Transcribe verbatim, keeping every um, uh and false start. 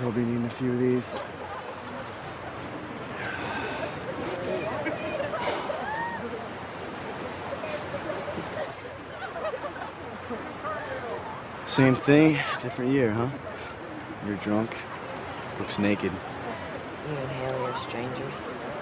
He'll be needing a few of these. Same thing, different year, huh? You're drunk, looks naked. You and Haley are strangers.